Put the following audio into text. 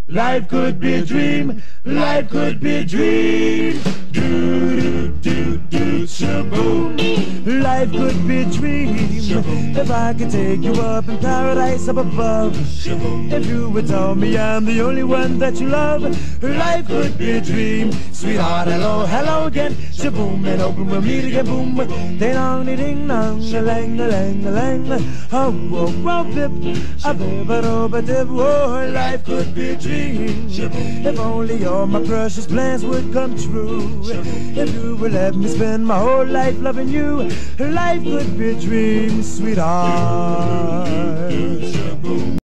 Life could be a dream, life could be a dream. Do do do do shaboom. Life could be a dream if I could take you up in paradise up above. If you would tell me I'm the only one that you love, life could be a dream. Sweetheart, hello, hello again. Shaboom, and open we'll meet again. Boom, ding dong, ding dong, a lang, a lang, a lang. Oh, whoa, whoa, bip, a bip, a dip. Oh, life could be a dream. If only all my precious plans would come true. If you would let me spend my whole life loving you, life could be a dream, sweetheart.